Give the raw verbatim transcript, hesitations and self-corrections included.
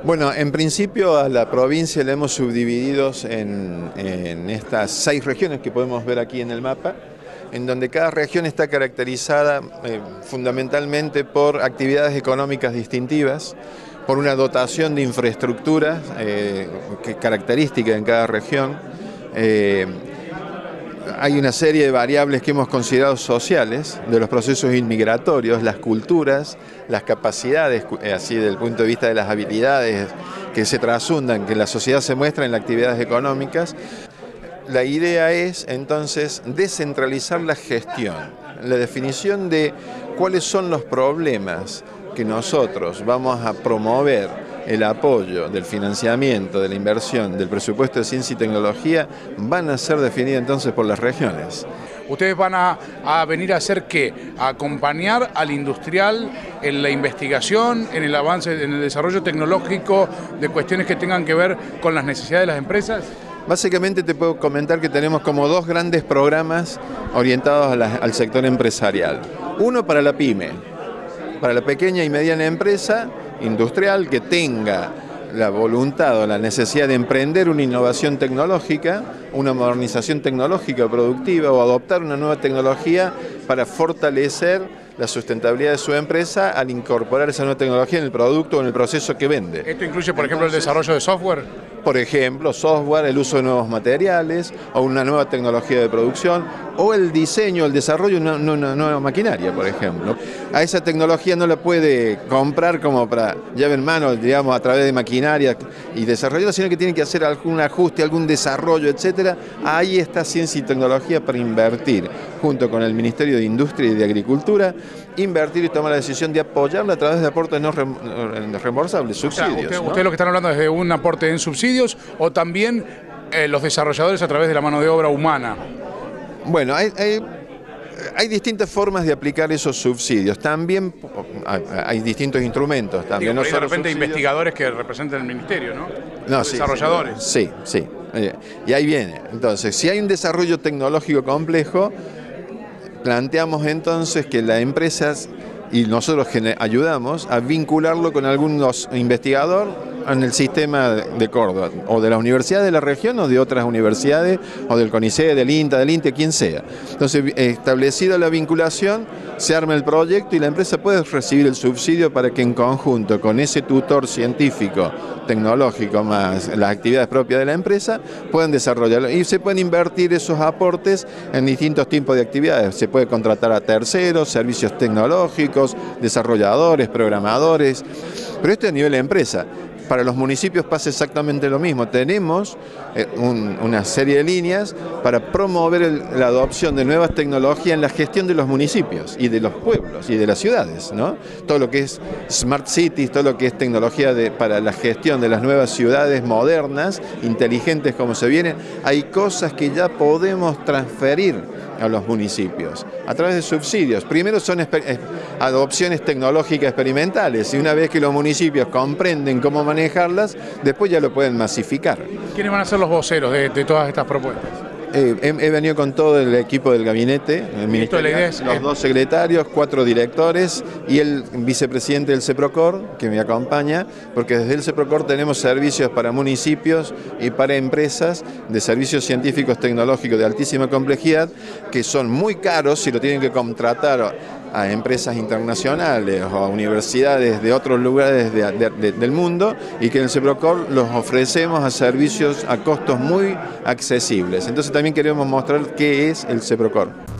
Bueno, en principio a la provincia la hemos subdividido en, en estas seis regiones que podemos ver aquí en el mapa, en donde cada región está caracterizada eh, fundamentalmente por actividades económicas distintivas, por una dotación de infraestructura eh, que característica en cada región. Eh, Hay una serie de variables que hemos considerado sociales, de los procesos inmigratorios, las culturas, las capacidades, así desde el punto de vista de las habilidades que se trasundan, que en la sociedad se muestran en las actividades económicas. La idea es entonces descentralizar la gestión, la definición de cuáles son los problemas que nosotros vamos a promover, el apoyo del financiamiento, de la inversión, del presupuesto de ciencia y tecnología van a ser definidos entonces por las regiones. ¿Ustedes van a, a venir a hacer qué? ¿A acompañar al industrial en la investigación, en el avance, en el desarrollo tecnológico de cuestiones que tengan que ver con las necesidades de las empresas? Básicamente te puedo comentar que tenemos como dos grandes programas orientados a la, al sector empresarial. Uno para la pyme, para la pequeña y mediana empresa industrial que tenga la voluntad o la necesidad de emprender una innovación tecnológica, una modernización tecnológica productiva o adoptar una nueva tecnología para fortalecer la sustentabilidad de su empresa al incorporar esa nueva tecnología en el producto o en el proceso que vende. ¿Esto incluye, por ejemplo, el desarrollo de software? Por ejemplo, software, el uso de nuevos materiales o una nueva tecnología de producción o el diseño, el desarrollo de una, una nueva maquinaria, por ejemplo. A esa tecnología no la puede comprar como para llave en mano, digamos, a través de maquinaria y desarrollarla, sino que tiene que hacer algún ajuste, algún desarrollo, etcétera. Ahí está ciencia y tecnología para invertir, junto con el Ministerio de Industria y de Agricultura, invertir y tomar la decisión de apoyarla a través de aportes no reembolsables, subsidios. O sea, usted, ¿no? Ustedes lo que están hablando es de un aporte en subsidios o también eh, los desarrolladores a través de la mano de obra humana. Bueno, hay, hay, hay distintas formas de aplicar esos subsidios. También hay, hay distintos instrumentos. También Digo, no hay de solo repente subsidios. Investigadores que representan el ministerio, ¿no? No, Los sí, desarrolladores. Sí, sí. Y ahí viene. Entonces, si hay un desarrollo tecnológico complejo, planteamos entonces que las empresas, y nosotros ayudamos a vincularlo con algún investigador en el sistema de Córdoba, o de la universidad de la región, o de otras universidades, o del CONICET, del INTA, del INTE, quien sea. Entonces, establecida la vinculación, se arma el proyecto y la empresa puede recibir el subsidio para que en conjunto con ese tutor científico, tecnológico, más las actividades propias de la empresa, puedan desarrollarlo. Y se pueden invertir esos aportes en distintos tipos de actividades. Se puede contratar a terceros, servicios tecnológicos, desarrolladores, programadores, pero esto a nivel de empresa. Para los municipios pasa exactamente lo mismo. Tenemos eh, un, una serie de líneas para promover el, la adopción de nuevas tecnologías en la gestión de los municipios y de los pueblos y de las ciudades, ¿no? Todo lo que es Smart Cities, todo lo que es tecnología de, para la gestión de las nuevas ciudades modernas, inteligentes como se vienen. Hay cosas que ya podemos transferir a los municipios a través de subsidios. Primero son adopciones tecnológicas experimentales y una vez que los municipios comprenden cómo manejarlas, después ya lo pueden masificar. ¿Quiénes van a ser los voceros de, de todas estas propuestas? Eh, he, he venido con todo el equipo del gabinete, el ministerial, la idea es, los eh, dos secretarios, cuatro directores y el vicepresidente del CEPROCOR, que me acompaña, porque desde el CEPROCOR tenemos servicios para municipios y para empresas de servicios científicos tecnológicos de altísima complejidad, que son muy caros si lo tienen que contratar a empresas internacionales o a universidades de otros lugares de, de, de, del mundo, y que en el CEPROCOR los ofrecemos a servicios a costos muy accesibles. Entonces también queremos mostrar qué es el CEPROCOR.